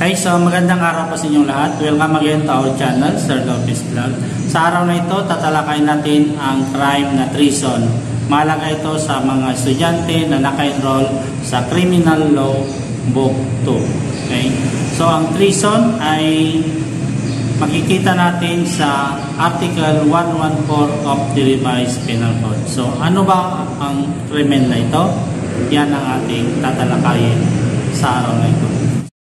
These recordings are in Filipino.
Okay, so magandang araw po sa inyong lahat. Welcome again to our channel, Sir Lopez Vlog. Sa araw na ito, tatalakayin natin ang crime na treason. Mahalaga ito sa mga estudyante na naka-enroll sa Criminal Law Book 2. Okay? So ang treason ay makikita natin sa Article 114 of the Revised Penal Code. So ano ba ang krimen na ito? Yan ang ating tatalakayin sa araw na ito.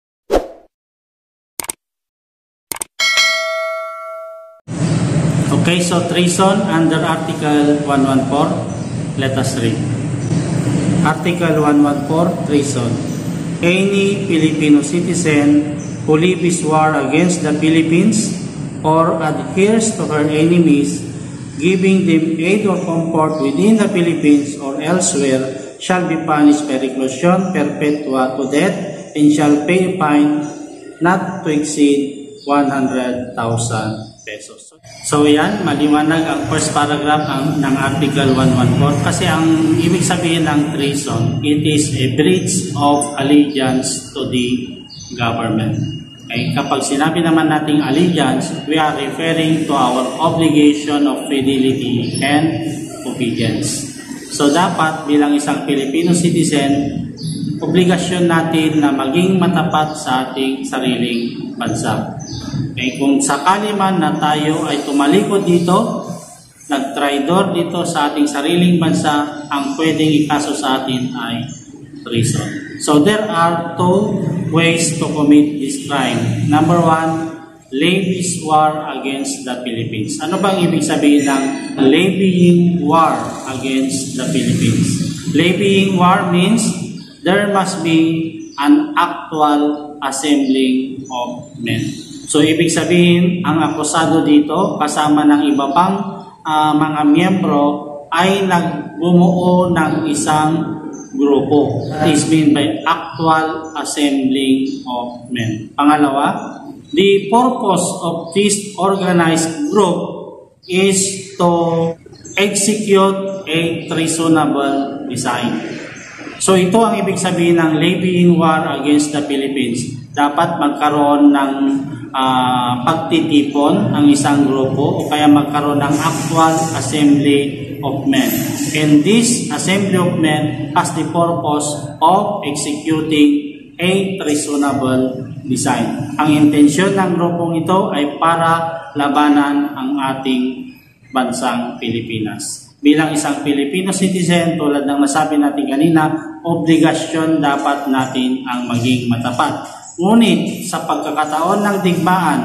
Okay, so treason under Article 114, let us read. Article 114, treason. Any Filipino citizen who levies war against the Philippines or adheres to her enemies, giving them aid or comfort within the Philippines or elsewhere, shall be punished by reclusion perpetua to death and shall pay a fine not to exceed 100,000 pesos. So yan, maliwanag ang first paragraph ng Article 114 kasi ang ibig sabihin ng treason, it is a breach of allegiance to the government. Okay? Kapag sinabi naman nating allegiance, we are referring to our obligation of fidelity and obedience. So dapat bilang isang Filipino citizen, obligasyon natin na maging matapat sa ating sariling bansa. Okay, kung sakali man na tayo ay tumalikod dito, nag-traidor dito sa ating sariling bansa, ang pwedeng ikaso sa atin ay treason. So there are two ways to commit this crime. Number one, levies war against the Philippines. Ano bang ibig sabihin ng levying war against the Philippines? Levying war means there must be an actual assembling of men. So, ibig sabihin, ang akusado dito, kasama ng iba pang mga miyembro, ay nagbumuo ng isang grupo. This means by actual assembling of men. Pangalawa, the purpose of this organized group is to execute a treasonable design. So, ito ang ibig sabihin ng levying war against the Philippines. Dapat magkaroon ng pagtitipon ang isang grupo o kaya magkaroon ng actual assembly of men. And this assembly of men has the purpose of executing a treasonable design. Ang intensyon ng grupong ito ay para labanan ang ating bansang Pilipinas. Bilang isang Filipino citizen, tulad ng nasabi natin kanina, obligasyon dapat natin ang maging matapat. Ngunit sa pagkakataon ng digmaan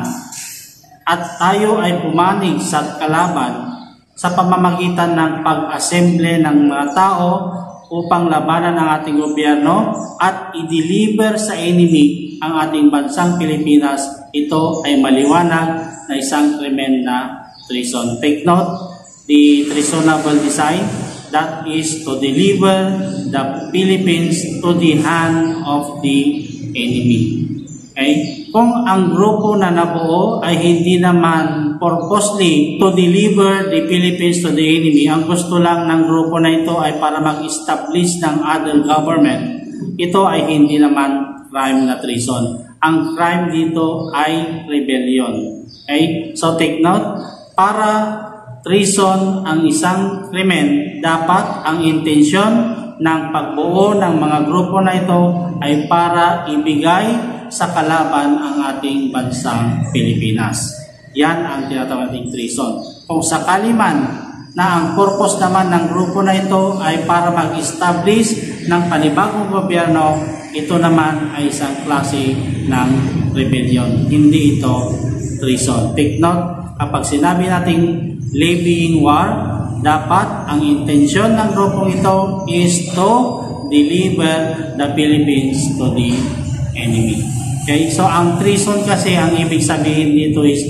at tayo ay pumanig sa kalaban sa pamamagitan ng pag-assemble ng mga tao upang labanan ang ating gobyerno at i-deliver sa enemy ang ating bansang Pilipinas, ito ay maliwanag na isang krimen na treason. Take note, the treasonable design, that is to deliver the Philippines to the hand of the enemy. Okay? Kung ang grupo na nabuo ay hindi naman purposely to deliver the Philippines to the enemy, ang gusto lang ng grupo na ito ay para mag-establish ng other government, ito ay hindi naman crime na treason. Ang crime dito ay rebellion. Okay? So take note, para treason ang isang krimen, dapat ang intensyon ng pagbuo ng mga grupo na ito ay para ibigay sa kalaban ang ating bansang Pilipinas. Yan ang tinatawag nating treason. Kung sakali man na ang purpose naman ng grupo na ito ay para mag-establish ng panibagong gobyerno, ito naman ay isang klase ng rebellion. Hindi ito treason. Take note, kapag sinabi nating levying war, dapat ang intensyon ng grupong ito is to deliver the Philippines to the enemy. Okay? So, ang treason kasi, ang ibig sabihin dito is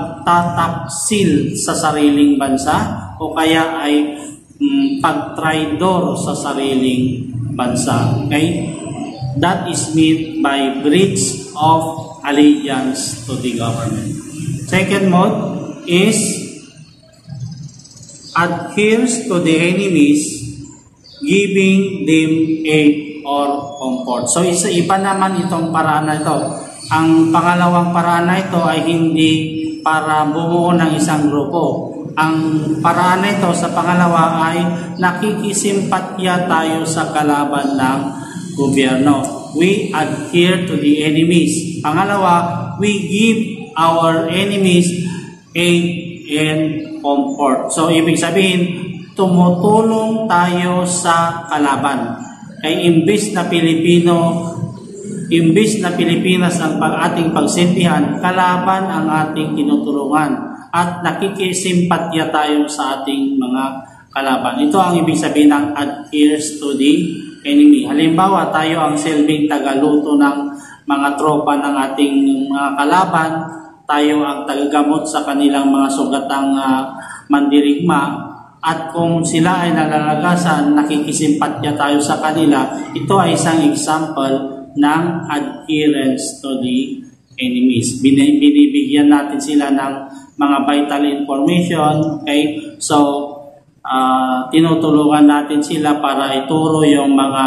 pagtataksil sa sariling bansa o kaya ay pagtraidor sa sariling bansa. Okay? That is meant by breach of allegiance to the government. Second mode is adheres to the enemies, giving them aid or comfort. So iba naman itong paraan na ito. Ang pangalawang paraan na ito ay hindi para bumuo ng isang grupo. Ang paraan na ito sa pangalawa ay nakikisimpatya tayo sa kalaban ng gobyerno. We adhere to the enemies. Pangalawa, we give our enemies aid and comfort. So, ibig sabihin, tumutulong tayo sa kalaban. Kaya imbis na Pilipinas ang ating pagsintihan, kalaban ang ating tinutulungan at nakikisimpatya tayo sa ating mga kalaban. Ito ang ibig sabihin ng adheres to the enemy. Halimbawa, tayo ang silbing tagaluto ng mga tropa ng ating mga kalaban, tayo ang tagagamot sa kanilang mga sugatang mandirigma, at kung sila ay nalalagasan, nakikisimpatya tayo sa kanila. Ito ay isang example ng adherence to the enemies. Binibigyan natin sila ng mga vital information. Okay? So, tinutulungan natin sila para ituro yung mga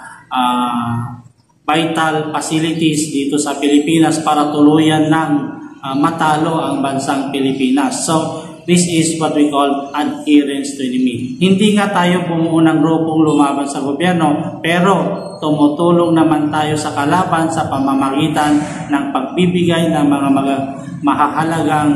vital facilities dito sa Pilipinas para tuluyan ng matalo ang bansang Pilipinas. So, this is what we call adherence to enemy. Hindi nga tayo bumuo ng grupong lumaban sa gobyerno, pero tumutulong naman tayo sa kalaban sa pamamagitan ng pagbibigay ng mga mahahalagang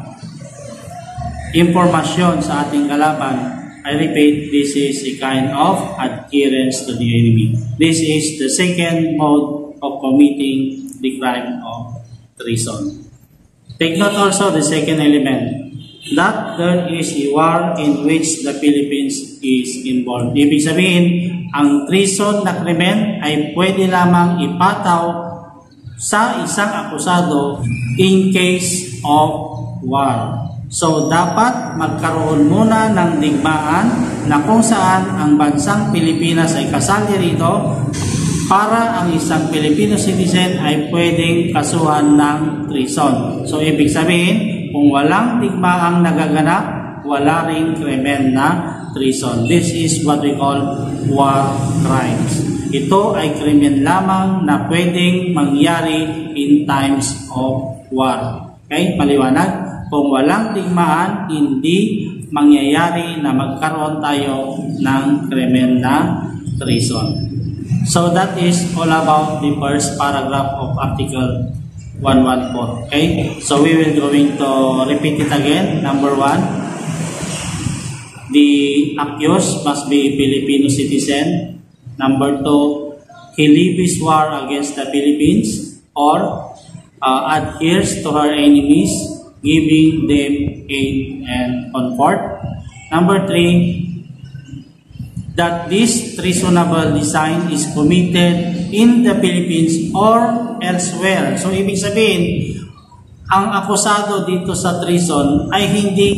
impormasyon sa ating kalaban. I repeat, this is a kind of adherence to the enemy. This is the second mode of committing the crime of treason. Take note also the second element, that there is a war in which the Philippines is involved. Ibig sabihin, ang treason na krimen ay pwede lamang ipataw sa isang akusado in case of war. So, dapat magkaroon muna ng digmaan na kung saan ang bansang Pilipinas ay kasali rito para ang isang Filipino citizen ay pwedeng kasuhan ng treason. So, ibig sabihin, kung walang digmaang nagaganap, wala ring krimen na treason. This is what we call war crimes. Ito ay krimen lamang na pwedeng mangyari in times of war. Okay? Maliwanag? Kung walang digmaan, hindi mangyayari na magkaroon tayo ng krimen na treason. So that is all about the first paragraph of Article 114. Okay? So we will going to repeat it again. Number 1, the accused must be a Filipino citizen. Number 2, he levies war against the Philippines or adheres to her enemies, giving them aid and comfort. Number 3, that this treasonable design is committed in the Philippines or elsewhere. So, ibig sabihin, ang akusado dito sa treason ay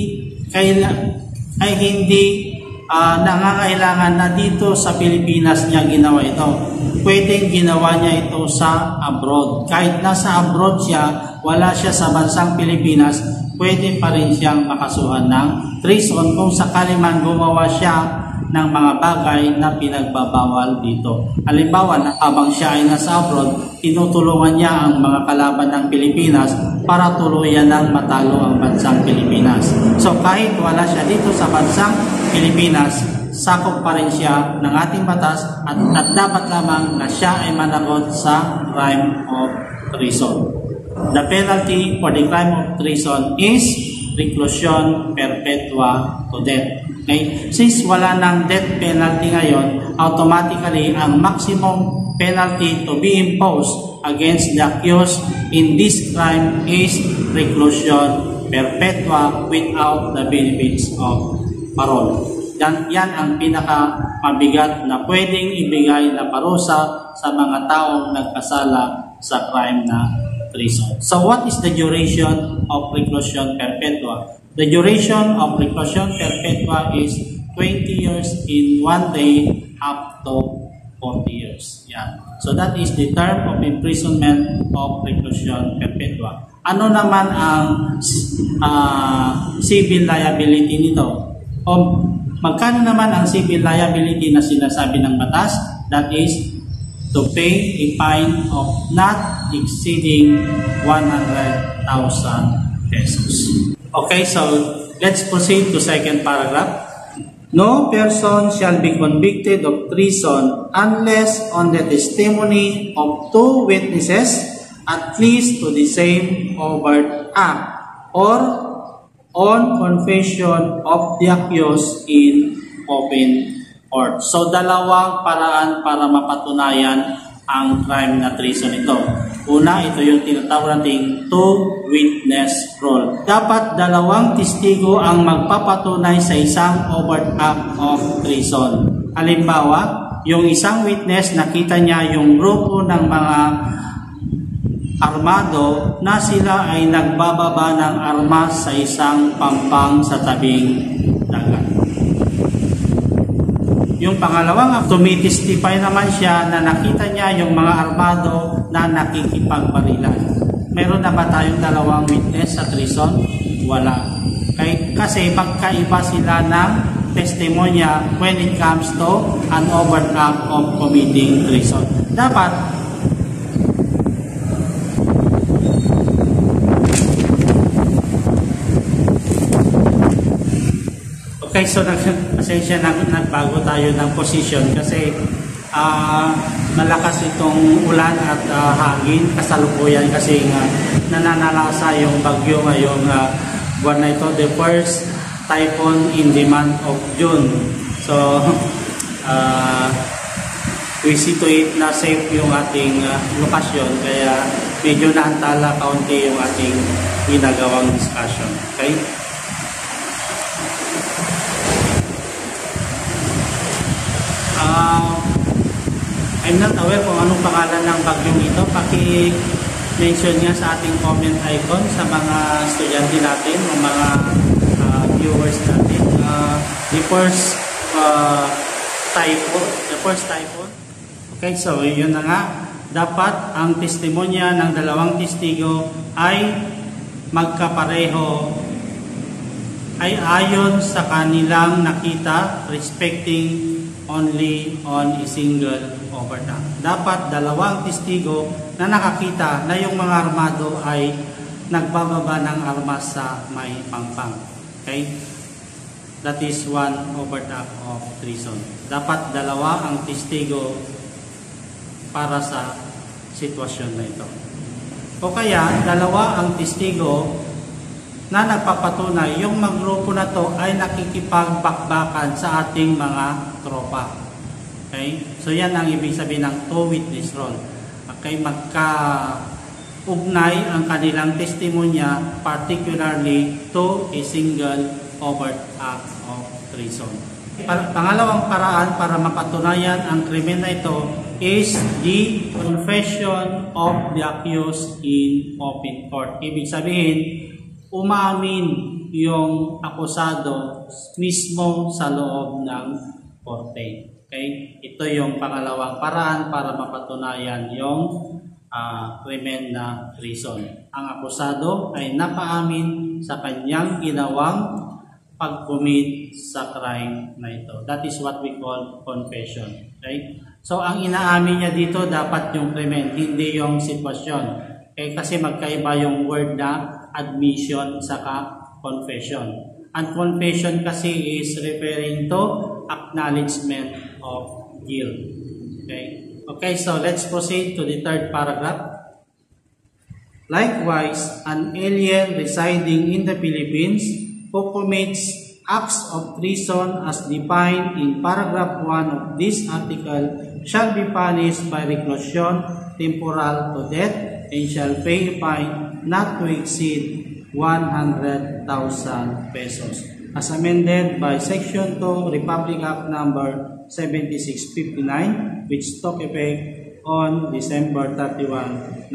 hindi nangangailangan na dito sa Pilipinas niya ginawa ito. Pwedeng ginawa niya ito sa abroad. Kahit nasa abroad siya, wala siya sa bansang Pilipinas, pwede pa rin siyang makasuhan ng treason kung sakali man gumawa siya ng mga bagay na pinagbabawal dito. Halimbawa, habang siya ay nasa abroad, tinutulungan niya ang mga kalaban ng Pilipinas para tuluyan ng matalo ang bansang Pilipinas. So kahit wala siya dito sa bansang Pilipinas, sakop pa rin siya ng ating batas at dapat lamang na siya ay managot sa crime of treason. The penalty for the crime of treason is reclusion perpetua to death. Okay? Since wala ng death penalty ngayon, automatically ang maximum penalty to be imposed against the accused in this crime is reclusion perpetua without the benefits of parole. Yan ang pinaka-mabigat na pwedeng ibigay na parusa sa mga taong nagkasala sa crime na treason. So what is the duration of reclusion perpetua? The duration of reclusion perpetua is 20 years in 1 day up to 40 years. Yeah. So that is the term of imprisonment of reclusion perpetua. Ano naman ang civil liability nito? O magkano naman ang civil liability na sinasabi ng batas? That is to pay a fine of not exceeding 100,000 pesos. Okay, so let's proceed to second paragraph. No person shall be convicted of treason unless on the testimony of two witnesses, at least to the same overt act, or on confession of the accused in open court. So, dalawang paraan para mapatunayan ang crime na treason ito. Una, ito yung tinatawag nating two-witness rule. Dapat dalawang testigo ang magpapatunay sa isang overt act of treason. Halimbawa, yung isang witness nakita niya yung grupo ng mga armado na sila ay nagbababa ng armas sa isang pampang sa tabing dagat. Yung pangalawang, tumitestify naman siya na nakita niya yung mga armado na nakikipagbarilan. Meron na ba tayong dalawang witness sa treason? Wala. Kasi magkaiba sila ng testimonya when it comes to an overt act of committing treason. Dapat okay, so pasensya na nagbago tayo ng position kasi malakas itong ulan at hangin kasalukuyan kasi nananalasa yung bagyo ngayong buwan na ito, the first typhoon in the month of June. So, we see to it na safe yung ating lokasyon kaya medyo naantala kaunti yung ating ginagawang discussion. Okay? I'm not aware kung anong pangalan ng bagyong ito. Paki-mention nga sa ating comment icon sa mga estudyante natin o mga viewers natin. The first typhoon. Okay, so yun na nga. Dapat ang testimonya ng dalawang testigo ay magkapareho, ay ayon sa kanilang nakita respecting only on a single overt act. Dapat dalawang testigo na nakakita na yung mga armado ay nagbababa ng armas sa may pampang. Okay? That is one overt act of treason. Dapat dalawa ang testigo para sa sitwasyon na ito. O kaya, dalawa ang testigo na nagpapatunay yung mga grupo na to ay nakikipagbakbakan sa ating mga tropa. Okay? So yan ang ibig sabihin ng two-witness rule. Okay? Magka-ugnay ang kanilang testimonya particularly to a single overt act of treason. Pangalawang paraan para mapatunayan ang krimen na ito is the confession of the accused in open court. Ibig sabihin, umamin yung akusado mismo sa loob ng korte. Okay? Ito yung pangalawang paraan para mapatunayan yung krimen na treason. Ang akusado ay napaamin sa kanyang ginawang pag-commit sa crime na ito. That is what we call confession. Okay? So, ang inaamin niya dito dapat yung krimen, hindi yung sitwasyon. Okay? Kasi magkaiba yung word na admission saka confession. And confession kasi is referring to acknowledgement of guilt. Okay? Okay, so let's proceed to the third paragraph. Likewise, an alien residing in the Philippines who commits acts of treason as defined in paragraph 1 of this article shall be punished by reclusion temporal to death and shall pay a fine not to exceed 100,000 pesos. As amended by Section 2, Republic Act Number 7659, which took effect on December 31,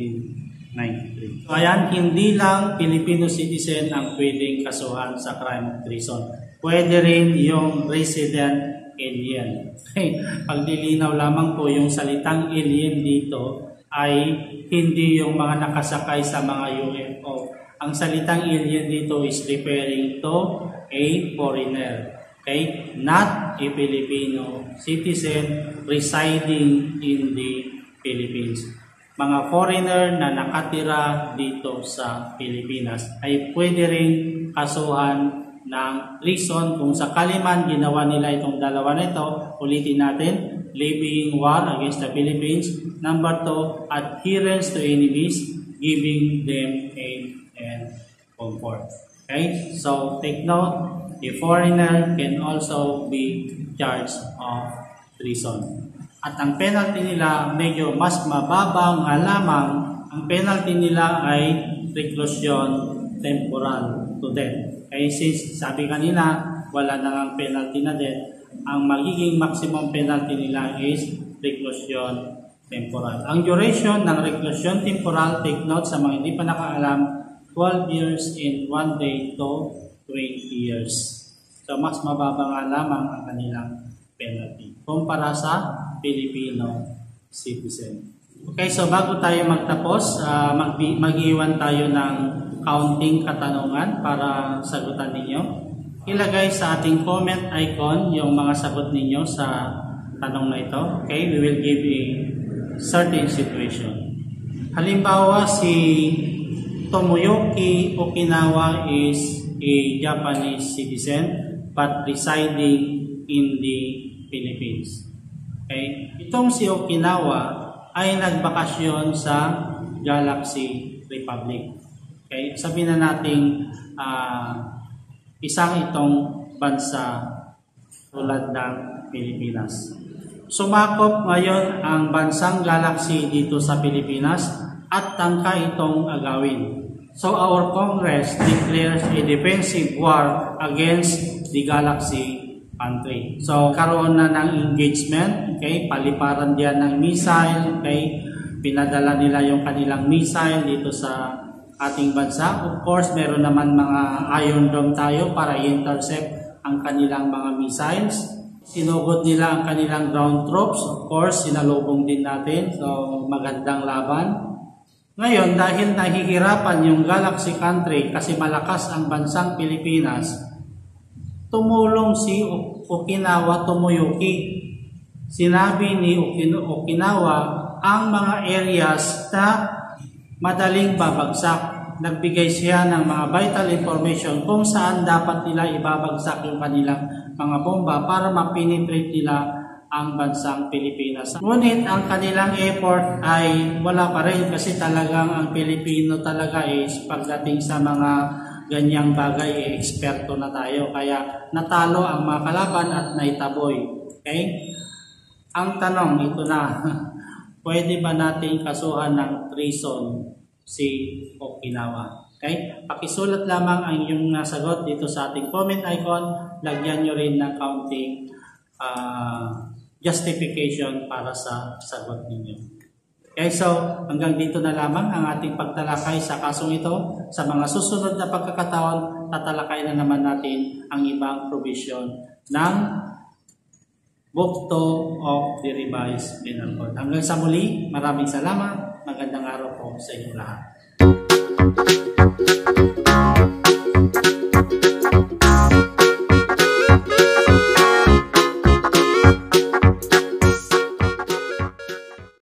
1993. So, ayan, hindi lang Filipino citizen ang pwedeng kasuhan sa crime of treason. Pwede rin yung resident alien. Okay. Pagdilinaw lamang po yung salitang alien dito ay hindi yung mga nakasakay sa mga UFO. Ang salitang alien dito is referring to a foreigner. Okay? Not a Filipino citizen residing in the Philippines. Mga foreigner na nakatira dito sa Pilipinas ay pwede rin kasuhan ng treason kung sakali man ginawa nila itong dalawa na ito. Ulitin natin, levying war against the Philippines. Number 2, adherence to enemies, giving them aid and comfort. Okay? So, take note, a foreigner can also be charged of treason. At ang penalty nila medyo mas mababa nga lamang. Ang penalty nila ay reclusion temporal to death. Kaya since sabi kanina, wala na ang penalty na death, ang magiging maximum penalty nila is reclusion temporal. Ang duration ng reclusion temporal, take note sa mga hindi pa nakaalam, 12 years and 1 day to 20 years. So mas mababa nga lamang ang kanilang penalty kumpara sa Filipino citizen. Okay, so bago tayo magtapos, mag-iwan tayo ng counting katanungan para sagutan ninyo. Ilagay sa ating comment icon yung mga sagot ninyo sa tanong na ito. Okay, we will give a certain situation. Halimbawa, si Tomoyuki Okinawa is a Japanese citizen but residing in the Philippines. Okay? Itong si Okinawa ay nagbakasyon sa Galaxy Republic. Okay? Sabihin na natin isang itong bansa tulad ng Pilipinas. Sumakop ngayon ang bansang Galaxy dito sa Pilipinas at tangka itong agawin. So our Congress declares a defensive war against the Galaxy country. So karoon na ng engagement, okay? Paliparan diyan ng missile, okay? Pinadala nila yung kanilang missile dito sa ating bansa. Of course, meron naman mga Iron Dome tayo para i-intercept ang kanilang mga missiles. Sinugod nila ang kanilang ground troops. Of course, sinalubong din natin. So magandang laban. Ngayon, dahil nahihirapan yung Galaxy country kasi malakas ang bansang Pilipinas, tumulong si Okinawa Tomoyuki. Sinabi ni Okinawa ang mga areas na madaling babagsak. Nagbigay siya ng mga vital information kung saan dapat nila ibabagsak yung kanilang mga bomba para mapenetrate nila ang bansang Pilipinas. Ngunit ang kanilang effort ay wala pa rin kasi talagang ang Pilipino talaga is pagdating sa mga ganyang bagay, eksperto na tayo. Kaya natalo ang mga kalaban at naitaboy. Okay? Ang tanong, ito na, pwede ba natin kasuhan ng treason si Okinawa? Okay? Pakisulat lamang ang inyong nasagot dito sa ating comment icon. Lagyan nyo rin ng counting justification para sa sagot ninyo. Okay, so hanggang dito na lamang ang ating pagtalakay sa kasong ito. Sa mga susunod na pagkakataon, tatalakay na naman natin ang ibang provision ng Book 2 of the Revised Penal Code. Hanggang sa muli, maraming salamat. Magandang araw po sa inyo lahat.